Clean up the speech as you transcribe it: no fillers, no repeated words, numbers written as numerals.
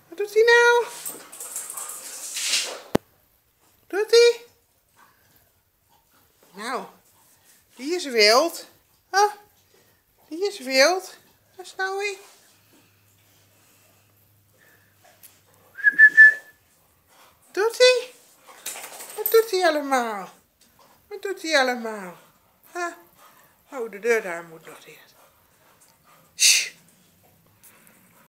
Wat doet hij nou? Doet hij? Nou, die is wild. Ah, die is wild. Waar is Snowy? Doet hij? Wat doet hij allemaal? Wat doet hij allemaal? Huh? Oh, de deur daar moet nog dicht.